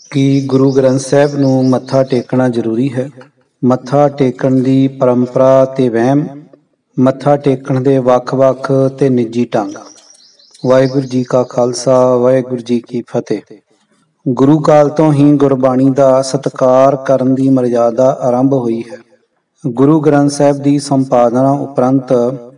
ਕੀ ਗੁਰੂ ਗ੍ਰੰਥ ਸਾਹਿਬ ਨੂੰ ਮੱਥਾ ਟੇਕਣਾ ਜ਼ਰੂਰੀ ਹੈ? ਮੱਥਾ ਟੇਕਣ ਦੀ ਪਰੰਪਰਾ ਤੇ ਵਹਿਮ। ਮੱਥਾ ਟੇਕਣ ਦੇ ਵੱਖ-ਵੱਖ ਤੇ ਨਿੱਜੀ ਢੰਗ। ਵਾਹਿਗੁਰੂ ਜੀ ਕਾ ਖਾਲਸਾ, ਵਾਹਿਗੁਰੂ ਜੀ ਕੀ ਫਤਿਹ। ਗੁਰੂ ਕਾਲ ਤੋਂ ਹੀ ਗੁਰਬਾਣੀ ਦਾ ਸਤਿਕਾਰ ਕਰਨ ਦੀ ਮਰਜ਼ਾਦਾ ਆਰੰਭ ਹੋਈ ਹੈ। ਗੁਰੂ ਗ੍ਰੰਥ ਸਾਹਿਬ ਦੀ ਸੰਪਾਦਨਾ ਉਪਰੰਤ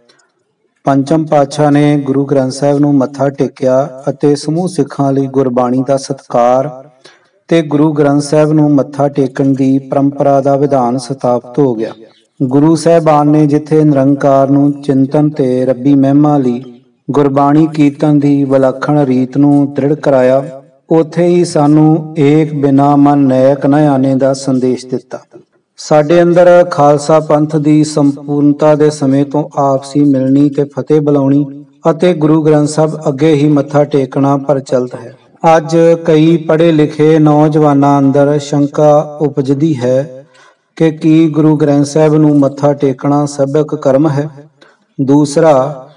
ਪੰਚਮ ਪਾਤਸ਼ਾਹ ਨੇ ਗੁਰੂ ਗ੍ਰੰਥ ਸਾਹਿਬ ਨੂੰ ਮੱਥਾ ਟੇਕਿਆ ਅਤੇ ਸਮੂਹ ਸਿੱਖਾਂ ਲਈ ਗੁਰਬਾਣੀ ਦਾ ਸਤਿਕਾਰ ਤੇ ਗੁਰੂ ਗ੍ਰੰਥ ਸਾਹਿਬ ਨੂੰ ਮੱਥਾ ਟੇਕਣ ਦੀ ਪਰੰਪਰਾ ਦਾ ਵਿਧਾਨ ਸਥਾਪਿਤ ਹੋ ਗਿਆ। ਗੁਰੂ ਸਾਹਿਬਾਨ ਨੇ ਜਿੱਥੇ ਨਿਰੰਕਾਰ ਨੂੰ ਚਿੰਤਨ ਤੇ ਰੱਬੀ ਮਹਿਮਾ ਲਈ ਗੁਰਬਾਣੀ ਕੀਰਤਨ ਦੀ ਵਿਲੱਖਣ ਰੀਤ ਨੂੰ ਦ੍ਰਿੜ ਕਰਾਇਆ, ਉੱਥੇ ਹੀ ਸਾਨੂੰ ਏਕ ਬਿਨਾ ਮਨ ਨੈਕ ਨ ਆਨੇ ਦਾ ਸੰਦੇਸ਼ ਦਿੱਤਾ। ਸਾਡੇ ਅੰਦਰ ਖਾਲਸਾ ਪੰਥ ਦੀ ਸੰਪੂਰਨਤਾ ਦੇ ਸਮੇਂ ਤੋਂ ਆਪਸੀ ਮਿਲਣੀ ਤੇ ਫਤਿਹ ਬੁਲਾਉਣੀ ਅਤੇ ਗੁਰੂ ਗ੍ਰੰਥ ਸਾਹਿਬ ਅੱਗੇ ਹੀ ਮੱਥਾ ਟੇਕਣਾ ਪ੍ਰਚਲਿਤ ਹੈ। ਅੱਜ ਕਈ ਪੜ੍ਹੇ ਲਿਖੇ ਨੌਜਵਾਨਾਂ ਅੰਦਰ ਸ਼ੰਕਾ ਉਪਜਦੀ ਹੈ ਕਿ ਕੀ ਗੁਰੂ ਗ੍ਰੰਥ ਸਾਹਿਬ ਨੂੰ ਮੱਥਾ ਟੇਕਣਾ ਸੱਭਿਅਕ ਕਰਮ ਹੈ? ਦੂਸਰਾ,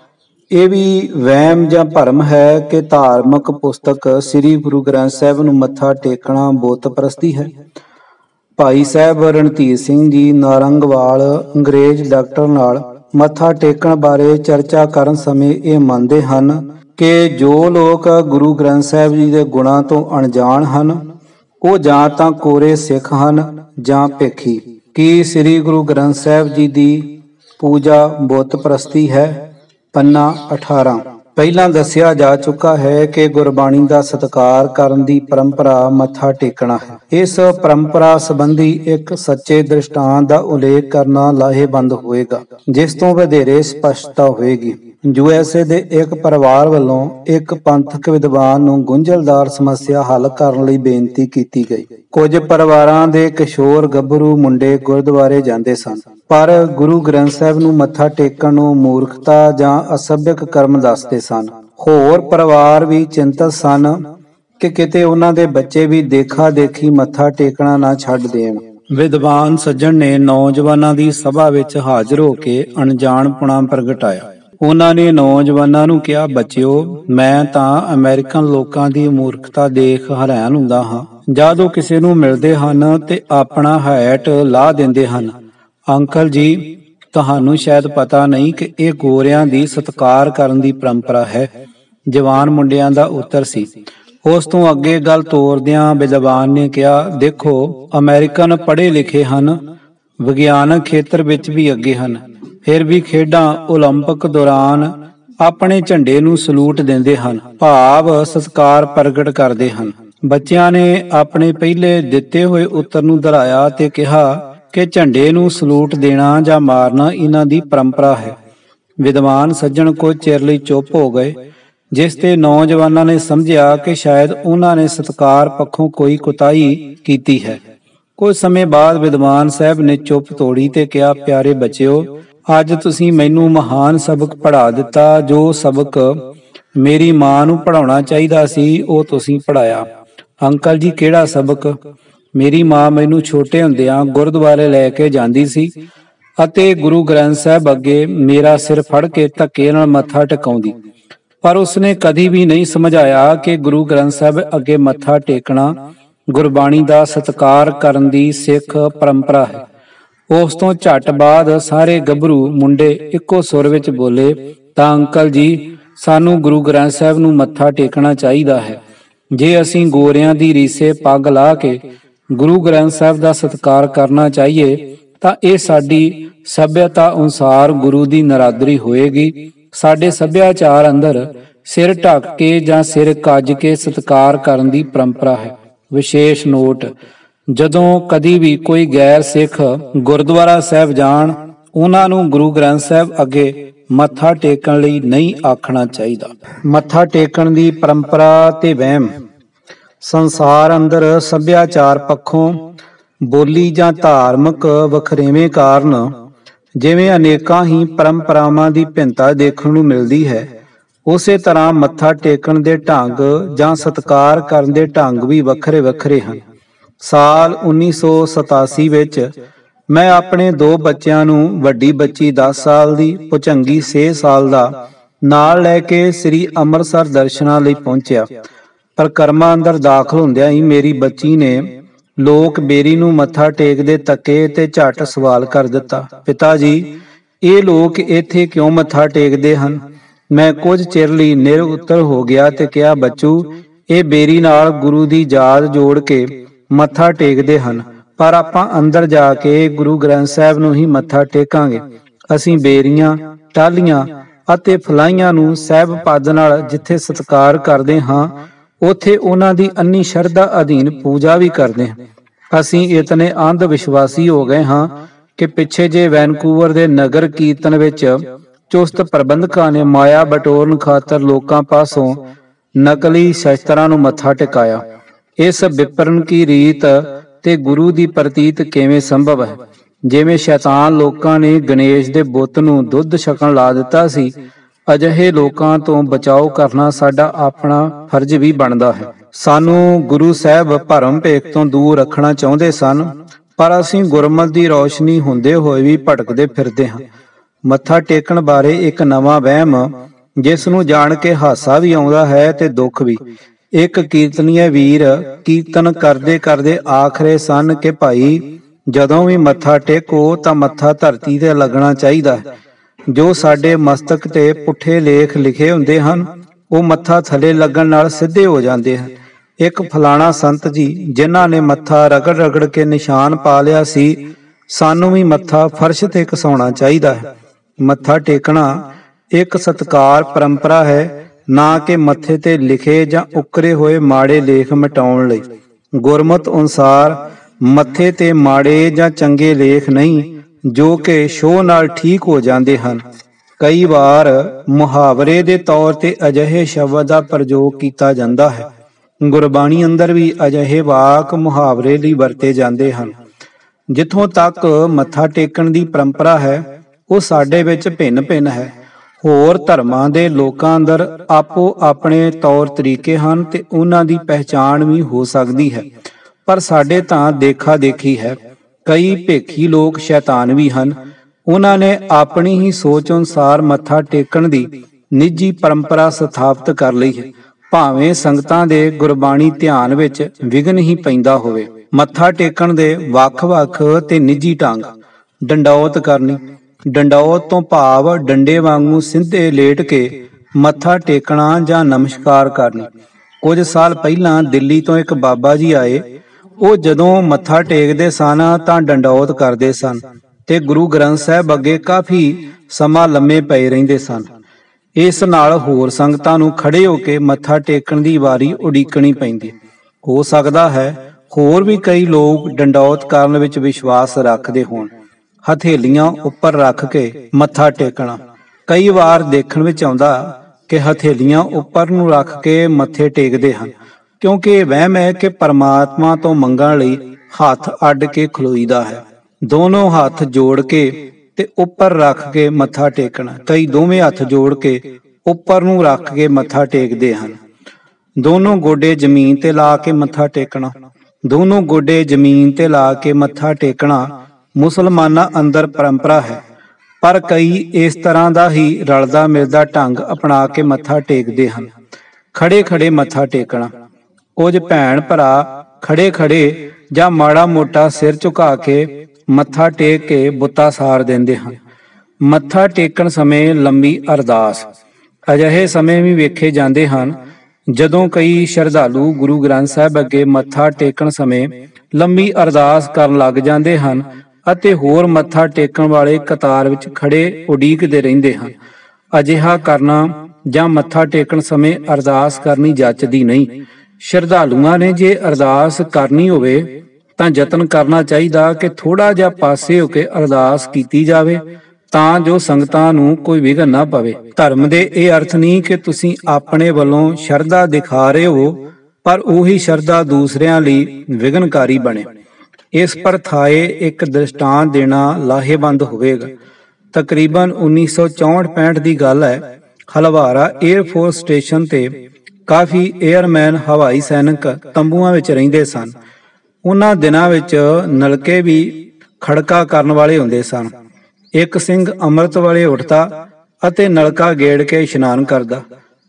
ਇਹ ਵੀ ਵਹਿਮ ਜਾਂ ਭਰਮ ਹੈ ਕਿ ਧਾਰਮਿਕ ਪੁਸਤਕ ਸ੍ਰੀ ਗੁਰੂ ਗ੍ਰੰਥ ਸਾਹਿਬ ਨੂੰ ਮੱਥਾ ਟੇਕਣਾ ਬੁੱਤ ਪ੍ਰਸਤੀ ਹੈ। ਭਾਈ ਸਾਹਿਬ ਰਣਧੀਰ ਸਿੰਘ ਜੀ ਨਾਰੰਗਵਾਲ ਅੰਗਰੇਜ਼ ਡਾਕਟਰ ਨਾਲ ਮੱਥਾ ਟੇਕਣ ਬਾਰੇ ਚਰਚਾ ਕਰਨ ਸਮੇਂ ਇਹ ਮੰਨਦੇ ਹਨ ਕਿ ਜੋ ਲੋਕ ਗੁਰੂ ਗ੍ਰੰਥ ਸਾਹਿਬ ਜੀ ਦੇ ਗੁਣਾਂ ਤੋਂ ਅਣਜਾਣ ਹਨ, ਉਹ ਜਾਂ ਤਾਂ ਕੋਰੇ ਸਿੱਖ ਹਨ ਜਾਂ ਭੇਖੀ। ਕੀ ਸ੍ਰੀ ਗੁਰੂ ਗ੍ਰੰਥ ਸਾਹਿਬ ਜੀ ਦੀ ਪੂਜਾ ਬੁੱਤ ਪ੍ਰਸਤੀ ਹੈ? ਪੰਨਾ 18। ਪਹਿਲਾਂ ਦੱਸਿਆ ਜਾ ਚੁੱਕਾ ਹੈ ਕਿ ਗੁਰਬਾਣੀ ਦਾ ਸਤਿਕਾਰ ਕਰਨ ਦੀ ਪਰੰਪਰਾ ਮੱਥਾ ਟੇਕਣਾ ਹੈ। ਇਸ ਪਰੰਪਰਾ ਸੰਬੰਧੀ ਇੱਕ ਸੱਚੇ ਦ੍ਰਿਸ਼ਟਾਂਤ ਦਾ ਉਲੇਖ ਕਰਨਾ ਲਾਹੇਵੰਦ ਹੋਵੇਗਾ, ਜਿਸ ਤੋਂ ਵਧੇਰੇ ਸਪਸ਼ਟਤਾ ਹੋਵੇਗੀ। USA ਦੇ ਇੱਕ ਪਰਿਵਾਰ ਵੱਲੋਂ ਇੱਕ ਪੰਥਕ ਵਿਦਵਾਨ ਨੂੰ ਗੁੰਝਲਦਾਰ ਸਮੱਸਿਆ ਹੱਲ ਕਰਨ ਲਈ ਬੇਨਤੀ ਕੀਤੀ ਗਈ। ਕੁਝ ਪਰਿਵਾਰਾਂ ਦੇ ਕਿਸ਼ੋਰ ਗੱਭਰੂ ਮੁੰਡੇ ਗੁਰਦੁਆਰੇ ਜਾਂਦੇ ਸਨ, ਪਰ ਗੁਰੂ ਗ੍ਰੰਥ ਸਾਹਿਬ ਨੂੰ ਮੱਥਾ ਟੇਕਣ ਨੂੰ ਮੂਰਖਤਾ ਜਾਂ ਅਸਭਿਅਕ ਕਰਮ ਦੱਸਦੇ ਸਨ। ਹੋਰ ਪਰਿਵਾਰ ਵੀ ਚਿੰਤਤ ਸਨ ਕਿ ਕਿਤੇ ਉਹਨਾਂ ਦੇ ਬੱਚੇ ਵੀ ਦੇਖਾ ਦੇਖੀ ਮੱਥਾ ਟੇਕਣਾ ਨਾ ਛੱਡ ਦੇਣ। ਵਿਦਵਾਨ ਸੱਜਣ ਨੇ ਨੌਜਵਾਨਾਂ ਦੀ ਸਭਾ ਵਿੱਚ ਹਾਜ਼ਰ ਹੋ ਕੇ ਅਣਜਾਣਪੁਣਾ ਪ੍ਰਗਟਾਇਆ। ਉਹਨਾਂ ਨੇ ਨੌਜਵਾਨਾਂ ਨੂੰ ਕਿਹਾ, ਬੱਚਿਓ, ਮੈਂ ਤਾਂ ਅਮਰੀਕਨ ਲੋਕਾਂ ਦੀ ਮੂਰਖਤਾ ਦੇਖ ਹੈਰਾਨ ਹੁੰਦਾ ਹਾਂ। ਜਦ ਉਹ ਕਿਸੇ ਨੂੰ ਮਿਲਦੇ ਹਨ ਤੇ ਆਪਣਾ ਹੈਟ ਲਾਹ ਦਿੰਦੇ ਹਨ। ਅੰਕਲ ਜੀ, ਤੁਹਾਨੂੰ ਸ਼ਾਇਦ ਪਤਾ ਨਹੀਂ ਕਿ ਇਹ ਗੋਰਿਆਂ ਦੀ ਸਤਿਕਾਰ ਕਰਨ ਦੀ ਪਰੰਪਰਾ ਹੈ। ਜਵਾਨ ਮੁੰਡਿਆਂ ਦਾ ਉੱਤਰ ਸੀ। ਉਸ ਤੋਂ ਅੱਗੇ ਗੱਲ ਤੋਰਦਿਆਂ ਵਿਦਵਾਨ ਨੇ ਕਿਹਾ, ਦੇਖੋ, ਅਮਰੀਕਨ ਪੜ੍ਹੇ ਲਿਖੇ ਹਨ, ਵਿਗਿਆਨਕ ਖੇਤਰ ਵਿੱਚ ਵੀ ਅੱਗੇ ਹਨ, ਫਿਰ ਵੀ ਖੇਡਾਂ ਓਲੰਪਿਕ ਦੌਰਾਨ ਆਪਣੇ ਝੰਡੇ ਨੂੰ ਸਲੂਟ ਦਿੰਦੇ ਹਨ, ਭਾਵ ਸਤਿਕਾਰ ਪ੍ਰਗਟ ਕਰਦੇ ਹਨ। ਬੱਚਿਆਂ ਨੇ ਆਪਣੇ ਪਹਿਲੇ ਦਿੱਤੇ ਹੋਏ ਉੱਤਰ ਨੂੰ ਦੁਹਰਾਇਆ ਤੇ ਕਿਹਾ ਕਿ ਝੰਡੇ ਨੂੰ ਸਲੂਟ ਦੇਣਾ ਜਾਂ ਮਾਰਨਾ ਇਹਨਾਂ ਦੀ ਪਰੰਪਰਾ ਹੈ। ਵਿਦਵਾਨ ਸੱਜਣ ਕੁਝ ਚਿਰ ਲਈ ਚੁੱਪ ਹੋ ਗਏ, ਜਿਸ ਤੇ ਨੌਜਵਾਨਾਂ ਨੇ ਸਮਝਿਆ ਕਿ ਸ਼ਾਇਦ ਉਹਨਾਂ ਨੇ ਸਤਿਕਾਰ ਪੱਖੋਂ ਕੋਈ ਕੁਤਾਹੀ ਕੀਤੀ ਹੈ। ਕੁਝ ਸਮੇਂ ਬਾਅਦ ਵਿਦਵਾਨ ਸਾਹਿਬ ਨੇ ਚੁੱਪ ਤੋੜੀ ਤੇ ਕਿਹਾ, ਪਿਆਰੇ ਬੱਚਿਓ, ਅੱਜ ਤੁਸੀਂ ਮੈਨੂੰ ਮਹਾਨ ਸਬਕ ਪੜ੍ਹਾ ਦਿੱਤਾ। ਜੋ ਸਬਕ ਮੇਰੀ ਮਾਂ ਨੂੰ ਪੜ੍ਹਾਉਣਾ ਚਾਹੀਦਾ ਸੀ, ਉਹ ਤੁਸੀਂ ਪੜ੍ਹਾਇਆ। ਅੰਕਲ ਜੀ, ਕਿਹੜਾ ਸਬਕ? ਮੇਰੀ ਮਾਂ ਮੈਨੂੰ ਛੋਟੇ ਹੁੰਦਿਆਂ ਗੁਰਦੁਆਰੇ ਲੈ ਕੇ ਜਾਂਦੀ ਸੀ ਅਤੇ ਗੁਰੂ ਗ੍ਰੰਥ ਸਾਹਿਬ ਅੱਗੇ ਮੇਰਾ ਸਿਰ ਫੜ ਕੇ ਧੱਕੇ ਨਾਲ ਮੱਥਾ ਟਿਕਾਉਂਦੀ, ਪਰ ਉਸਨੇ ਕਦੀ ਵੀ ਨਹੀਂ ਸਮਝਾਇਆ ਕਿ ਗੁਰੂ ਗ੍ਰੰਥ ਸਾਹਿਬ ਅੱਗੇ ਮੱਥਾ ਟੇਕਣਾ ਗੁਰਬਾਣੀ ਦਾ ਸਤਿਕਾਰ ਕਰਨ ਦੀ ਸਿੱਖ ਪਰੰਪਰਾ ਹੈ। ਉਸ ਤੋਂ ਝੱਟ ਬਾਅਦ ਸਾਰੇ ਗੱਭਰੂ ਮੁੰਡੇ ਇੱਕੋ ਸੁਰ ਵਿੱਚ ਬੋਲੇ, ਤਾਂ ਅੰਕਲ ਜੀ, ਸਾਨੂੰ ਗੁਰੂ ਗ੍ਰੰਥ ਸਾਹਿਬ ਨੂੰ ਮੱਥਾ ਟੇਕਣਾ ਚਾਹੀਦਾ ਹੈ। ਜੇ ਅਸੀਂ ਗੋਰਿਆਂ ਦੀ ਰੀਸੇ ਪੱਗ ਲਾ ਕੇ ਗੁਰੂ ਗ੍ਰੰਥ ਸਾਹਿਬ ਦਾ ਸਤਿਕਾਰ ਕਰਨਾ ਚਾਹੀਏ ਤਾਂ ਇਹ ਸਾਡੀ ਸਭਿਅਤਾ ਅਨੁਸਾਰ ਗੁਰੂ ਦੀ ਨਰਾਦਰੀ ਹੋਏਗੀ। ਸਾਡੇ ਸੱਭਿਆਚਾਰ ਅੰਦਰ ਸਿਰ ਢੱਕ ਕੇ ਜਾਂ ਸਿਰ ਕੱਜ ਕੇ ਸਤਿਕਾਰ ਕਰਨ ਦੀ ਪਰੰਪਰਾ ਹੈ। ਵਿਸ਼ੇਸ਼ ਨੋਟ, ਜਦੋਂ ਕਦੀ ਵੀ ਕੋਈ ਗੈਰ ਸਿੱਖ ਗੁਰਦੁਆਰਾ ਸਾਹਿਬ ਜਾਣ, ਉਹਨਾਂ ਨੂੰ ਗੁਰੂ ਗ੍ਰੰਥ ਸਾਹਿਬ ਅੱਗੇ ਮੱਥਾ ਟੇਕਣ ਲਈ ਨਹੀਂ ਆਖਣਾ ਚਾਹੀਦਾ। ਮੱਥਾ ਟੇਕਣ ਦੀ ਪਰੰਪਰਾ ਤੇ ਵਹਿਮ। ਸੰਸਾਰ ਅੰਦਰ ਸੱਭਿਆਚਾਰ ਪੱਖੋਂ ਬੋਲੀ ਜਾਂ ਧਾਰਮਿਕ ਵਖਰੇਵੇਂ ਕਾਰਨ ਜਿਵੇਂ ਅਨੇਕਾਂ ਹੀ ਪਰੰਪਰਾਵਾਂ ਦੀ ਭਿੰਨਤਾ ਦੇਖਣ ਨੂੰ ਮਿਲਦੀ ਹੈ, ਉਸੇ ਤਰ੍ਹਾਂ ਮੱਥਾ ਟੇਕਣ ਦੇ ਢੰਗ ਜਾਂ ਸਤਿਕਾਰ ਕਰਨ ਦੇ ਢੰਗ ਵੀ ਵੱਖਰੇ ਵੱਖਰੇ ਹਨ। ਸਾਲ 1987 ਵਿੱਚ ਮੈਂ ਆਪਣੇ 2 ਬੱਚਿਆਂ ਨੂੰ, ਵੱਡੀ ਬੱਚੀ 10 ਸਾਲ ਦੀ, ਭੁਚੰਗੀ 6 ਸਾਲ ਦਾ, ਨਾਲ ਲੈ ਕੇ ਸ੍ਰੀ ਅੰਮ੍ਰਿਤਸਰ ਦਰਸ਼ਨਾਂ ਲਈ ਪਹੁੰਚਿਆ। ਪਰਿਕਰਮਾ ਅੰਦਰ ਦਾਖਲ ਹੁੰਦਿਆਂ ਹੀ ਮੇਰੀ ਬੱਚੀ ਨੇ ਲੋਕ ਬੇਰੀ ਨੂੰ ਮੱਥਾ ਟੇਕਦੇ ਤੱਕੇ ਤੇ ਝੱਟ ਸਵਾਲ ਕਰ ਦਿੱਤਾ, ਪਿਤਾ ਜੀ, ਇਹ ਲੋਕ ਇੱਥੇ ਕਿਉਂ ਮੱਥਾ ਟੇਕਦੇ ਹਨ? ਮੈਂ ਕੁਝ ਚਿਰ ਲਈ ਨਿਰਉੱਤਰ ਹੋ ਗਿਆ ਤੇ ਕਿਹਾ, ਬੱਚੂ, ਇਹ ਬੇਰੀ ਨਾਲ ਗੁਰੂ ਦੀ ਯਾਦ ਜੋੜ ਕੇ ਮੱਥਾ ਟੇਕਦੇ ਹਨ, ਪਰ ਆਪਾਂ ਅੰਦਰ ਜਾ ਕੇ ਗੁਰੂ ਗ੍ਰੰਥ ਸਾਹਿਬ ਨੂੰ ਹੀ ਮੱਥਾ ਟੇਕਾਂਗੇ। ਅਸੀਂ ਬੇਰੀਆਂ, ਟਾਹਲੀਆਂ ਅਤੇ ਫਲਾਈਆਂ ਨੂੰ ਸਾਹਿਬ ਪਦ ਨਾਲ ਜਿੱਥੇ ਸਤਿਕਾਰ ਕਰਦੇ ਹਾਂ, ਉੱਥੇ ਉਹਨਾਂ ਦੀ ਅੰਨੀ ਸ਼ਰਧਾ ਅਧੀਨ ਪੂਜਾ ਵੀ ਕਰਦੇ ਹਾਂ। ਅਸੀਂ ਇਤਨੇ ਅੰਧ ਵਿਸ਼ਵਾਸੀ ਹੋ ਗਏ ਹਾਂ ਕਿ ਪਿੱਛੇ ਜੇ ਵੈਨਕੂਵਰ ਦੇ ਨਗਰ ਕੀਰਤਨ ਵਿੱਚ ਚੁਸਤ ਪ੍ਰਬੰਧਕਾਂ ਨੇ ਮਾਇਆ ਬਟੋਰਨ ਖਾਤਰ ਲੋਕਾਂ ਪਾਸੋਂ ਨਕਲੀ ਸ਼ਸਤਰਾਂ ਨੂੰ ਮੱਥਾ ਟਿਕਾਇਆ। ਇਸ ਵਿਪਰਨ ਕੀ ਰੀਤ ਤੇ ਗੁਰੂ ਦੀ ਪ੍ਰਤੀਤ ਕਿਵੇਂ ਸੰਭਵ ਹੈ? ਜਿਵੇਂ ਸ਼ੈਤਾਨ ਲੋਕਾਂ ਨੇ ਗਣੇਸ਼ ਦੇ ਬੁੱਤ ਨੂੰ ਦੁੱਧ ਛਕਣ ਲਾ ਦਿੱਤਾ ਸੀ, ਅਜਿਹੇ ਲੋਕਾਂ ਤੋਂ ਬਚਾਓ ਕਰਨਾ ਸਾਡਾ ਆਪਣਾ ਫਰਜ਼ ਵੀ ਬਣਦਾ ਹੈ। ਸਾਨੂੰ ਗੁਰੂ ਸਾਹਿਬ ਭਰਮ ਭੇਖ ਤੋਂ ਦੂਰ ਰੱਖਣਾ ਚਾਹੁੰਦੇ ਸਨ, ਪਰ ਅਸੀਂ ਗੁਰਮਤਿ ਦੀ ਰੌਸ਼ਨੀ ਹੁੰਦੇ ਹੋਏ ਵੀ ਭਟਕਦੇ ਫਿਰਦੇ ਹਾਂ। ਮੱਥਾ ਟੇਕਣ ਬਾਰੇ ਇੱਕ ਨਵਾਂ ਵਹਿਮ, ਜਿਸ ਨੂੰ ਜਾਣ ਕੇ ਹਾਸਾ ਵੀ ਆਉਂਦਾ ਹੈ ਤੇ ਦੁੱਖ ਵੀ। ਇੱਕ ਕੀਰਤਨੀਏ ਵੀਰ ਕੀਰਤਨ ਕਰਦੇ ਕਰਦੇ ਆਖ ਰਹੇ ਸਨ ਕਿ ਭਾਈ, ਜਦੋਂ ਵੀ ਮੱਥਾ ਟੇਕੋ ਤਾਂ ਮੱਥਾ ਧਰਤੀ ਤੇ ਲੱਗਣਾ ਚਾਹੀਦਾ ਹੈ। ਜੋ ਸਾਡੇ ਮਸਤਕ ਤੇ ਪੁੱਠੇ ਲੇਖ ਲਿਖੇ ਹੁੰਦੇ ਹਨ, ਉਹ ਮੱਥਾ ਥੱਲੇ ਲੱਗਣ ਨਾਲ ਸਿੱਧੇ ਹੋ ਜਾਂਦੇ ਹਨ। ਇੱਕ ਫਲਾਣਾ ਸੰਤ ਜੀ, ਜਿਨ੍ਹਾਂ ਨੇ ਮੱਥਾ ਰਗੜ ਰਗੜ ਕੇ ਨਿਸ਼ਾਨ ਪਾ ਲਿਆ ਸੀ, ਸਾਨੂੰ ਵੀ ਮੱਥਾ ਫਰਸ਼ ਤੇ ਘਸਾਉਣਾ ਚਾਹੀਦਾ ਹੈ। ਮੱਥਾ ਟੇਕਣਾ ਇੱਕ ਸਤਿਕਾਰ ਪਰੰਪਰਾ ਹੈ, ਨਾ ਕਿ ਮੱਥੇ ਤੇ ਲਿਖੇ ਜਾਂ ਉਕਰੇ ਹੋਏ ਮਾੜੇ ਲੇਖ ਮਿਟਾਉਣ ਲਈ। ਗੁਰਮਤਿ ਅਨੁਸਾਰ ਮੱਥੇ ਤੇ ਮਾੜੇ ਜਾਂ ਚੰਗੇ ਲੇਖ ਨਹੀਂ, ਜੋ ਕਿ ਸ਼ੋਅ ਨਾਲ ਠੀਕ ਹੋ ਜਾਂਦੇ ਹਨ। ਕਈ ਵਾਰ ਮੁਹਾਵਰੇ ਦੇ ਤੌਰ ਤੇ ਅਜਿਹੇ ਸ਼ਬਦ ਦਾ ਪ੍ਰਯੋਗ ਕੀਤਾ ਜਾਂਦਾ ਹੈ। ਗੁਰਬਾਣੀ ਅੰਦਰ ਵੀ ਅਜਿਹੇ ਵਾਕ ਮੁਹਾਵਰੇ ਲਈ ਵਰਤੇ ਜਾਂਦੇ ਹਨ। ਜਿੱਥੋਂ ਤੱਕ ਮੱਥਾ ਟੇਕਣ ਦੀ ਪਰੰਪਰਾ ਹੈ, ਉਹ ਸਾਡੇ ਵਿੱਚ ਭਿੰਨ ਭਿੰਨ ਹੈ। ਹੋਰ ਧਰਮਾਂ ਦੇ ਲੋਕਾਂ ਅੰਦਰ ਆਪੋ ਆਪਣੇ ਤੌਰ ਤਰੀਕੇ ਹਨ ਤੇ ਉਹਨਾਂ ਦੀ ਪਹਿਚਾਣ ਵੀ ਹੋ ਸਕਦੀ ਹੈ, ਪਰ ਸਾਡੇ ਤਾਂ ਦੇਖਾ ਦੇਖੀ ਹੈ। ਕਈ ਭੇਖੀ ਲੋਕ ਸ਼ੈਤਾਨ ਵੀ ਹਨ। ਉਹਨਾਂ ਨੇ ਆਪਣੀ ਹੀ ਸੋਚ ਅਨੁਸਾਰ ਮੱਥਾ ਟੇਕਣ ਦੀ ਨਿੱਜੀ ਪਰੰਪਰਾ ਸਥਾਪਿਤ ਕਰ ਲਈ ਹੈ, ਭਾਵੇਂ ਸੰਗਤਾਂ ਦੇ ਗੁਰਬਾਣੀ ਧਿਆਨ ਵਿੱਚ ਵਿਘਨ ਹੀ ਪੈਂਦਾ ਹੋਵੇ। ਮੱਥਾ ਟੇਕਣ ਦੇ ਵੱਖ-ਵੱਖ ਤੇ ਨਿੱਜੀ ਢੰਗ। ਡੰਡੌਤ ਕਰਨੀ। ਡੰਡੌਤ ਤੋਂ ਭਾਵ ਡੰਡੇ ਵਾਂਗੂ ਸਿੱਧੇ ਲੇਟ ਕੇ ਮੱਥਾ ਟੇਕਣਾ ਜਾਂ ਨਮਸਕਾਰ ਕਰਨੀ। ਕੁਝ ਸਾਲ ਪਹਿਲਾਂ ਦਿੱਲੀ ਤੋਂ ਇੱਕ ਬਾਬਾ ਜੀ ਆਏ। ਉਹ ਜਦੋਂ ਮੱਥਾ ਟੇਕਦੇ ਸਨ ਤਾਂ ਡੰਡੌਤ ਕਰਦੇ ਸਨ ਤੇ ਗੁਰੂ ਗ੍ਰੰਥ ਸਾਹਿਬ ਅੱਗੇ ਕਾਫੀ ਸਮਾਂ ਲੰਮੇ ਪਏ ਰਹਿੰਦੇ ਸਨ। ਇਸ ਨਾਲ ਹੋਰ ਸੰਗਤਾਂ ਨੂੰ ਖੜੇ ਹੋ ਕੇ ਮੱਥਾ ਟੇਕਣ ਦੀ ਵਾਰੀ ਉਡੀਕਣੀ ਪੈਂਦੀ। ਹੋ ਸਕਦਾ ਹੈ ਹੋਰ ਵੀ ਕਈ ਲੋਕ ਡੰਡੌਤ ਕਰਨ ਵਿੱਚ ਵਿਸ਼ਵਾਸ ਰੱਖਦੇ ਹੋਣ। ਹਥੇਲੀਆਂ ਉੱਪਰ ਰੱਖ ਕੇ ਮੱਥਾ ਟੇਕਣਾ। ਕਈ ਵਾਰ ਦੇਖਣ ਵਿੱਚ ਆਉਂਦਾ ਕਿ ਹਥੇਲੀਆਂ ਉੱਪਰ ਨੂੰ ਰੱਖ ਕੇ ਮੱਥੇ ਟੇਕਦੇ ਹਨ, ਕਿਉਂਕਿ ਇਹ ਵਹਿਮ ਹੈ ਕਿ ਪਰਮਾਤਮਾ ਤੋਂ ਮੰਗਣ ਲਈ ਹੱਥ ਅੱਡ ਕੇ ਖਲੋਈਦਾ ਹੈ। ਦੋਨੋਂ ਹੱਥ ਜੋੜ ਕੇ ਤੇ ਉੱਪਰ ਰੱਖ ਕੇ ਮੱਥਾ ਟੇਕਣਾ। ਕਈ ਦੋਵੇਂ ਹੱਥ ਜੋੜ ਕੇ ਉੱਪਰ ਨੂੰ ਰੱਖ ਕੇ ਮੱਥਾ ਟੇਕਦੇ ਹਨ। ਦੋਨੋਂ ਗੋਡੇ ਜ਼ਮੀਨ ਤੇ ਲਾ ਕੇ ਮੱਥਾ ਟੇਕਣਾ। ਦੋਨੋਂ ਗੋਡੇ ਜ਼ਮੀਨ ਤੇ ਲਾ ਕੇ ਮੱਥਾ ਟੇਕਣਾ ਮੁਸਲਮਾਨਾਂ ਅੰਦਰ ਪਰੰਪਰਾ ਹੈ, ਪਰ ਕਈ ਇਸ ਤਰ੍ਹਾਂ ਦਾ ਹੀ ਰਲਦਾ ਮਿਲਦਾ ਢੰਗ ਅਪਣਾ ਕੇ ਮੱਥਾ ਟੇਕਦੇ ਹਨ। ਖੜੇ ਖੜੇ ਮੱਥਾ ਟੇਕਣਾ। ਕੁਝ ਭੈਣ ਭਰਾ ਖੜੇ ਖੜੇ ਜਾਂ ਮਾੜਾ ਮੋਟਾ ਸਿਰ ਝੁਕਾ ਕੇ ਮੱਥਾ ਟੇਕ ਕੇ ਬੁੱਤਾ ਸਾਰ ਦਿੰਦੇ ਹਨ। ਮੱਥਾ ਟੇਕਣ ਸਮੇਂ ਲੰਬੀ ਅਰਦਾਸ। ਅਜਿਹੇ ਸਮੇਂ ਵੀ ਵੇਖੇ ਜਾਂਦੇ ਹਨ ਜਦੋਂ ਕਈ ਸ਼ਰਧਾਲੂ ਗੁਰੂ ਗ੍ਰੰਥ ਸਾਹਿਬ ਅੱਗੇ ਮੱਥਾ ਟੇਕਣ ਸਮੇਂ ਲੰਬੀ ਅਰਦਾਸ ਕਰਨ ਲੱਗ ਜਾਂਦੇ ਹਨ ਅਤੇ ਹੋਰ ਮੱਥਾ ਟੇਕਣ ਵਾਲੇ ਕਤਾਰ ਵਿੱਚ ਖੜੇ ਉਡੀਕਦੇ ਰਹਿੰਦੇ ਹਨ। ਅਜਿਹਾ ਕਰਨਾ ਜਾਂ ਮੱਥਾ ਟੇਕਣ ਸਮੇਂ ਅਰਦਾਸ ਕਰਨੀ ਜੱਚਦੀ ਨਹੀਂ। ਸ਼ਰਧਾਲੂਆਂ ਨੇ ਜੇ ਅਰਦਾਸ ਕਰਨੀ ਹੋਵੇ ਤਾਂ ਯਤਨ ਕਰਨਾ ਚਾਹੀਦਾ ਕਿ ਥੋੜਾ ਜਿਹਾ ਪਾਸੇ ਹੋ ਕੇ ਅਰਦਾਸ ਕੀਤੀ ਜਾਵੇ, ਤਾਂ ਜੋ ਸੰਗਤਾਂ ਨੂੰ ਕੋਈ ਵਿਘਨ ਨਾ ਪਵੇ। ਧਰਮ ਦੇ ਇਹ ਅਰਥ ਨਹੀਂ ਕਿ ਤੁਸੀਂ ਆਪਣੇ ਵੱਲੋਂ ਸ਼ਰਧਾ ਦਿਖਾ ਰਹੇ ਹੋ, ਪਰ ਉਹੀ ਸ਼ਰਧਾ ਦੂਸਰਿਆਂ ਲਈ ਵਿਘਨਕਾਰੀ ਬਣੇ। ਇਸ ਪ੍ਰਥਾਏ ਇੱਕ ਦ੍ਰਿਸ਼ਟਾਂਤ ਦੇਣਾ ਲਾਹੇਵੰਦ ਹੋਵੇਗਾ। ਤਕਰੀਬਨ 1964-65 ਦੀ ਗੱਲ ਹੈ। ਹਲਵਾਰਾ 에ਅਰਫੋਰਸ ਸਟੇਸ਼ਨ ਤੇ ਕਾਫੀ 에ਅਰਮੈਨ ਹਵਾਈ ਸੈਨਿਕ ਤੰਬੂਆਂ ਵਿੱਚ ਰਹਿੰਦੇ ਸਨ। ਉਹਨਾਂ ਦਿਨਾਂ ਵਿੱਚ ਨਲਕੇ ਵੀ ਖੜਕਾ ਕਰਨ ਵਾਲੇ ਹੁੰਦੇ ਸਨ। ਇੱਕ ਸਿੰਘ ਅੰਮ੍ਰਿਤ ਵਾਲੇ ਉੱਠਦਾ ਅਤੇ ਨਲਕਾ ਗੇੜ ਕੇ ਇਸ਼ਨਾਨ ਕਰਦਾ।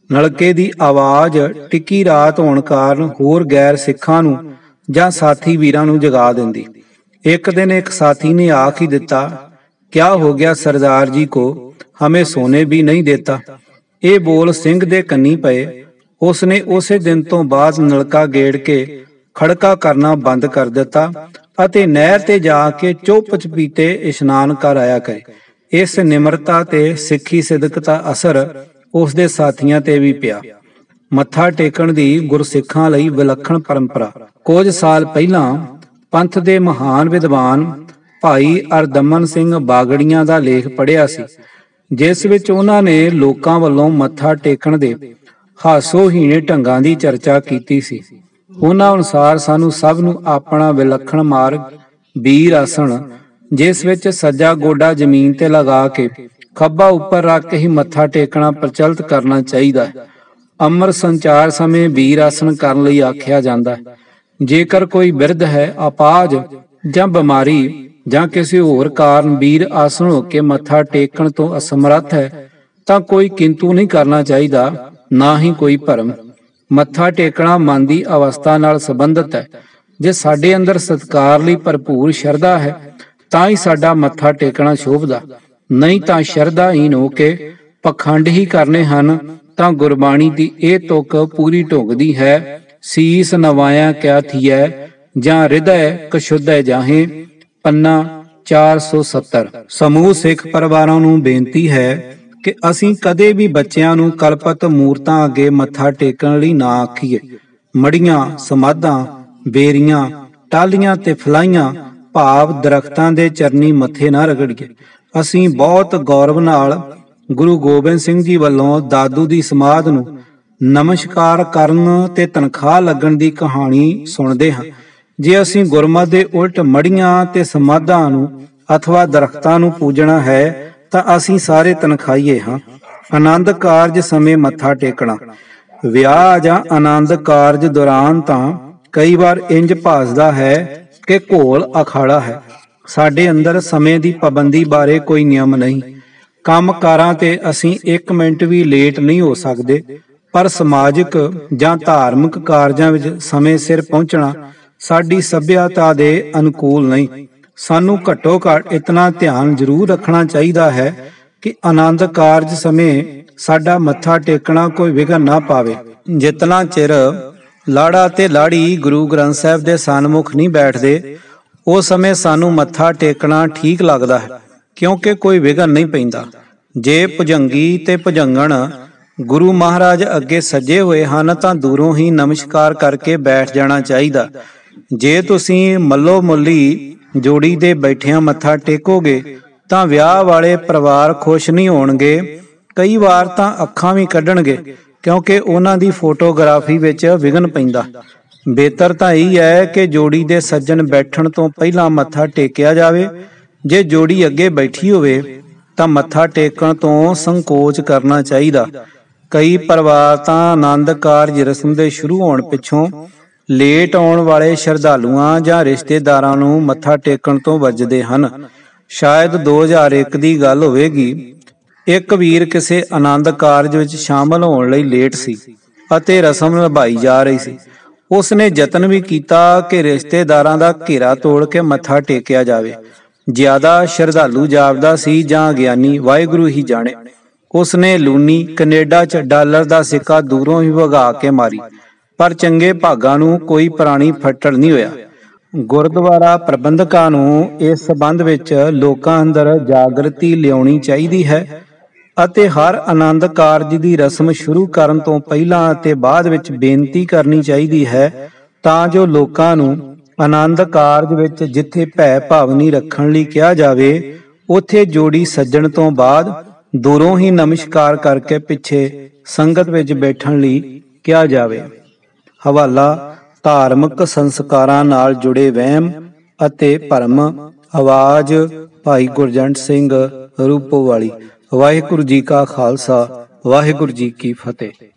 ਨਲਕੇ ਦੀ ਆਵਾਜ਼ ਟਿੱਕੀ ਰਾਤ ਹੋਣ ਕਾਰਨ ਹੋਰ ਗੈਰ ਸਿੱਖਾਂ ਨੂੰ ਜਾਂ ਸਾਥੀ ਵੀਰਾਂ ਨੂੰ ਜਗਾ ਦਿੰਦੀ। ਇੱਕ ਦਿਨ ਇੱਕ ਸਾਥੀ ਨੇ ਆਖ ਹੀ ਦਿੱਤਾ, ਕਿਆ ਹੋ ਗਿਆ ਸਰਦਾਰ ਜੀ ਕੋ, ਹਮੇ ਸੋਨੇ ਵੀ ਨਹੀਂ ਦੇਤਾ। ਇਹ ਬੋਲ ਸਿੰਘ ਦੇ ਕੰਨੀ ਪਏ। ਉਸਨੇ ਉਸੇ ਦਿਨ ਤੋਂ ਬਾਅਦ ਨਲਕਾ ਗੇੜ ਕੇ ਖੜਕਾ ਕਰਨਾ ਬੰਦ ਕਰ ਦਿੱਤਾ ਅਤੇ ਨਹਿਰ ਤੇ ਜਾ ਕੇ ਚੁੱਪ ਚਪੀਤੇ ਇਸ਼ਨਾਨ ਕਰ ਆਇਆ ਕਰੇ। ਇਸ ਨਿਮਰਤਾ ਤੇ ਸਿੱਖੀ ਸਿਦਕ ਦਾ ਅਸਰ ਉਸ ਦੇ ਸਾਥੀਆਂ ਤੇ ਵੀ ਪਿਆ। ਮੱਥਾ ਟੇਕਣ ਦੀ ਗੁਰਸਿੱਖਾਂ ਲਈ ਵਿਲੱਖਣ ਪਰੰਪਰਾ। ਕੁਝ ਸਾਲ ਪਹਿਲਾਂ ਪੰਥ ਦੇ ਮਹਾਨ ਵਿਦਵਾਨ ਭਾਈ ਅਰਦਮਨ ਸਿੰਘ ਬਾਗੜੀਆਂ ਦਾ ਲੇਖ ਪੜ੍ਹਿਆ ਸੀ, ਜਿਸ ਵਿੱਚ ਉਹਨਾਂ ਨੇ ਲੋਕਾਂ ਵੱਲੋਂ ਮੱਥਾ ਟੇਕਣ ਦੇ ਹਾਸੋਹੀਣੇ ਢੰਗਾਂ ਦੀ ਚਰਚਾ ਕੀਤੀ ਸੀ। ਉਹਨਾਂ ਅਨੁਸਾਰ ਸਾਨੂੰ ਸਭ ਨੂੰ ਆਪਣਾ ਵਿਲੱਖਣ ਮਾਰਗ ਵੀਰ ਆਸਣ, ਜਿਸ ਵਿੱਚ ਸੱਜਾ ਗੋਡਾ ਜ਼ਮੀਨ ਤੇ ਲਗਾ ਕੇ ਖੱਬਾ ਉੱਪਰ ਰੱਖ ਕੇ ਹੀ ਮੱਥਾ ਟੇਕਣਾ ਪ੍ਰਚਲਿਤ ਕਰਨਾ ਚਾਹੀਦਾ ਹੈ। ਅੰਮ੍ਰਿਤ ਸੰਚਾਰ ਸਮੇਂ ਵੀਰ ਆਸਣ ਕਰਨ ਲਈ ਆਖਿਆ ਜਾਂਦਾ ਹੈ। ਜੇਕਰ ਕੋਈ ਬਿਰਧ ਹੈ, ਅਪਾਹਜ ਜਾਂ ਬਿਮਾਰੀ ਜਾਂ ਕਿਸੇ ਹੋਰ ਕਾਰਨ ਵੀਰ ਆਸਣ ਹੋ ਕੇ ਮੱਥਾ ਟੇਕਣ ਤੋਂ ਅਸਮਰੱਥ ਹੈ ਤਾਂ ਕੋਈ ਕਿੰਤੂ ਨਹੀਂ ਕਰਨਾ ਚਾਹੀਦਾ, ਨਾ ਹੀ ਕੋਈ ਭਰਮ। ਮੱਥਾ ਟੇਕਣਾ ਮਨ ਦੀ ਅਵਸਥਾ ਨਾਲ ਸੰਬੰਧਿਤ ਹੈ। ਜੇ ਸਾਡੇ ਅੰਦਰ ਸਤਿਕਾਰ ਲਈ ਭਰਪੂਰ ਸ਼ਰਧਾ ਹੈ ਤਾਂ ਹੀ ਸਾਡਾ ਮੱਥਾ ਟੇਕਣਾ ਸ਼ੋਭਦਾ, ਨਹੀਂ ਤਾਂ ਸ਼ਰਧਾਹੀਨ ਹੋ ਕੇ ਪਖੰਡ ਹੀ ਕਰਨੇ ਹਨ ਤਾਂ ਗੁਰਬਾਣੀ ਦੀ ਇਹ ਤੁਕ ਪੂਰੀ ਢੁਕਦੀ ਹੈ, ਸੀਸ ਨਵਾਇਆ ਕਿਆ ਥੀਐ ਜਾਂ ਹਿਰਦੈ ਕਸ਼ੁੱਧੈ ਜਾਹੇ। ਪੰਨਾ 470। ਸਮੂਹ ਸਿੱਖ ਪਰਿਵਾਰਾਂ ਨੂੰ ਬੇਨਤੀ ਹੈ ਕਿ ਅਸੀਂ ਕਦੇ ਵੀ ਬੱਚਿਆਂ ਨੂੰ ਕਲਪਤ ਮੂਰਤਾਂ ਅੱਗੇ ਮੱਥਾ ਟੇਕਣ ਲਈ ਨਾ ਆਖੀਏ। ਮੜੀਆਂ, ਸਮਾਧਾਂ, ਬੇਰੀਆਂ, ਟਾਹਲੀਆਂ ਤੇ ਫਲਾਈਆਂ ਭਾਵ ਦਰਖਤਾਂ ਦੇ ਚਰਨੀ ਮੱਥੇ ਨਾ ਰਗੜੀਏ। ਅਸੀਂ ਬਹੁਤ ਗੌਰਵ ਨਾਲ ਗੁਰੂ ਗੋਬਿੰਦ ਸਿੰਘ ਜੀ ਵੱਲੋਂ ਦਾਦੂ ਦੀ ਸਮਾਧ ਨੂੰ ਨਮਸਕਾਰ ਕਰਨ ਤੇ ਤਨਖਾਹ ਲੱਗਣ ਦੀ ਕਹਾਣੀ ਸੁਣਦੇ ਹਾਂ। ਜੇ ਅਸੀਂ ਗੁਰਮਤਿ ਦੇ ਉਲਟ ਮੜੀਆਂ ਤੇ ਸਮਾਧਾਂ ਨੂੰ ਅਥਵਾ ਦਰਖਤਾਂ ਨੂੰ ਪੂਜਣਾ ਹੈ ਤਾਂ ਅਸੀਂ ਸਾਰੇ ਤਨਖਾਹੀਏ ਹਾਂ। ਆਨੰਦ ਕਾਰਜ ਸਮੇਂ ਮੱਥਾ ਟੇਕਣਾ। ਵਿਆਹ ਜਾਂ ਆਨੰਦ ਕਾਰਜ ਦੌਰਾਨ ਤਾਂ ਕਈ ਵਾਰ ਇੰਜ ਭਾਸਦਾ ਹੈ ਕਿ ਘੋਲ ਅਖਾੜਾ ਹੈ। ਸਾਡੇ ਅੰਦਰ ਸਮੇਂ ਦੀ ਪਾਬੰਦੀ ਬਾਰੇ ਕੋਈ ਨਿਯਮ ਨਹੀਂ। ਕੰਮ ਕਾਰਾਂ ਤੇ ਅਸੀਂ 1 ਮਿੰਟ ਵੀ ਲੇਟ ਨਹੀਂ ਹੋ ਸਕਦੇ, ਪਰ ਸਮਾਜਿਕ ਜਾਂ ਧਾਰਮਿਕ ਕਾਰਜਾਂ ਵਿੱਚ ਸਮੇਂ ਸਿਰ ਪਹੁੰਚਣਾ ਸਾਡੀ ਸੱਭਿਅਤਾ ਦੇ ਅਨੁਕੂਲ ਨਹੀਂ। ਸਾਨੂੰ ਘੱਟੋ ਘੱਟ ਇਤਨਾ ਧਿਆਨ ਜ਼ਰੂਰ ਰੱਖਣਾ ਚਾਹੀਦਾ ਹੈ ਕਿ ਆਨੰਦ ਕਾਰਜ ਸਮੇਂ ਸਾਡਾ ਮੱਥਾ ਟੇਕਣਾ ਕੋਈ ਵਿਘਨ ਨਾ ਪਾਵੇ। ਜਿਤਨਾ ਚਿਰ ਲਾੜਾ ਤੇ ਲਾੜੀ ਗੁਰੂ ਗ੍ਰੰਥ ਸਾਹਿਬ ਦੇ ਸਨਮੁਖ ਨਹੀਂ ਬੈਠਦੇ, ਉਸ ਸਮੇਂ ਸਾਨੂੰ ਮੱਥਾ ਟੇਕਣਾ ਠੀਕ ਲੱਗਦਾ ਹੈ, ਕਿਉਂਕਿ ਕੋਈ ਵਿਘਨ ਨਹੀਂ ਪੈਂਦਾ। ਜੇ ਭੁਜੰਗੀ ਤੇ ਭੁਜੰਗਣ ਗੁਰੂ ਮਹਾਰਾਜ ਅੱਗੇ ਸੱਜੇ ਹੋਏ ਹਨ ਤਾਂ ਦੂਰੋਂ ਹੀ ਨਮਸਕਾਰ ਕਰਕੇ ਬੈਠ ਜਾਣਾ ਚਾਹੀਦਾ। ਜੇ ਤੁਸੀਂ ਮੱਲੋ ਮੁੱਲੀ ਜੋੜੀ ਦੇ ਬੈਠਿਆਂ ਮੱਥਾ ਟੇਕੋਗੇ ਤਾਂ ਵਿਆਹ ਵਾਲੇ ਪਰਿਵਾਰ ਖੁਸ਼ ਨਹੀਂ ਹੋਣਗੇ, ਕਈ ਵਾਰ ਤਾਂ ਅੱਖਾਂ ਵੀ ਕੱਢਣਗੇ, ਕਿਉਂਕਿ ਉਹਨਾਂ ਦੀ ਫੋਟੋਗ੍ਰਾਫੀ ਵਿੱਚ ਵਿਘਨ ਪੈਂਦਾ। ਬਿਹਤਰ ਤਾਂ ਇਹ ਹੈ ਕਿ ਜੋੜੀ ਦੇ ਸੱਜਣ ਬੈਠਣ ਤੋਂ ਪਹਿਲਾਂ ਮੱਥਾ ਟੇਕਿਆ ਜਾਵੇ। ਜੇ ਜੋੜੀ ਅੱਗੇ ਬੈਠੀ ਹੋਵੇ ਤਾਂ ਮੱਥਾ ਟੇਕਣ ਤੋਂ ਸੰਕੋਚ ਕਰਨਾ ਚਾਹੀਦਾ। ਕਈ ਪਰਿਵਾਰ ਤਾਂ ਆਨੰਦ ਕਾਰਜ ਰਸਮ ਦੇ ਸ਼ੁਰੂ ਹੋਣ ਪਿੱਛੋਂ ਲੇਟ ਆਉਣ ਵਾਲੇ ਸ਼ਰਧਾਲੂਆਂ ਜਾਂ ਰਿਸ਼ਤੇਦਾਰਾਂ ਨੂੰ ਮੱਥਾ ਟੇਕਣ ਤੋਂ ਵੱਜਦੇ ਹਨ। ਸ਼ਾਇਦ 2001 ਦੀ ਗੱਲ ਹੋਵੇਗੀ। ਇੱਕ ਵੀਰ ਕਿਸੇ ਆਨੰਦ ਕਾਰਜ ਵਿੱਚ ਸ਼ਾਮਲ ਹੋਣ ਲਈ ਲੇਟ ਸੀ ਅਤੇ ਰਸਮ ਨਿਭਾਈ ਜਾ ਰਹੀ ਸੀ। ਉਸਨੇ ਯਤਨ ਵੀ ਕੀਤਾ ਕਿ ਰਿਸ਼ਤੇਦਾਰਾਂ ਦਾ ਘੇਰਾ ਤੋੜ ਕੇ ਮੱਥਾ ਟੇਕਿਆ ਜਾਵੇ। ਜ਼ਿਆਦਾ ਸ਼ਰਧਾਲੂ ਜਾਪਦਾ ਸੀ ਜਾਂ ਅਗਿਆਨੀ, ਵਾਹਿਗੁਰੂ ਹੀ ਜਾਣੇ। ਉਸਨੇ ਲੂਨੀ ਕੈਨੇਡਾ 'ਚ ਡਾਲਰ ਦਾ ਸਿੱਕਾ ਦੂਰੋਂ ਹੀ ਵਗਾ ਕੇ ਮਾਰੀ, ਪਰ ਚੰਗੇ ਭਾਗਾਂ ਨੂੰ ਕੋਈ ਪ੍ਰਾਣੀ ਫੱਟੜ ਨਹੀਂ ਹੋਇਆ। ਗੁਰਦੁਆਰਾ ਪ੍ਰਬੰਧਕਾਂ ਨੂੰ ਇਸ ਸਬੰਧ ਵਿੱਚ ਲੋਕਾਂ ਅੰਦਰ ਜਾਗਰਤੀ ਲਿਆਉਣੀ ਚਾਹੀਦੀ ਹੈ ਅਤੇ ਹਰ ਆਨੰਦ ਕਾਰਜ ਦੀ ਰਸਮ ਸ਼ੁਰੂ ਕਰਨ ਤੋਂ ਪਹਿਲਾਂ ਅਤੇ ਬਾਅਦ ਵਿੱਚ ਬੇਨਤੀ ਕਰਨੀ ਚਾਹੀਦੀ ਹੈ, ਤਾਂ ਜੋ ਲੋਕਾਂ ਨੂੰ ਆਨੰਦ ਕਾਰਜ ਵਿੱਚ ਜਿੱਥੇ ਭੈ ਭਾਵਨੀ ਰੱਖਣ ਲਈ ਕਿਹਾ ਜਾਵੇ, ਉੱਥੇ ਜੋੜੀ ਸੱਜਣ ਤੋਂ ਬਾਅਦ ਦੂਰੋਂ ਹੀ ਨਮਸਕਾਰ ਕਰਕੇ ਪਿੱਛੇ ਸੰਗਤ ਵਿੱਚ ਬੈਠਣ ਲਈ ਕਿਹਾ ਜਾਵੇ। ਹਵਾਲਾ ਧਾਰਮਿਕ ਸੰਸਕਾਰਾਂ ਨਾਲ ਜੁੜੇ ਵਹਿਮ ਅਤੇ ਭਰਮ। ਆਵਾਜ਼ ਭਾਈ ਗੁਰਜੰਟ ਸਿੰਘ ਰੂਪੋਵਾਲੀ। ਵਾਹਿਗੁਰੂ ਜੀ ਕਾ ਖਾਲਸਾ, ਵਾਹਿਗੁਰੂ ਜੀ ਕੀ ਫਤਿਹ।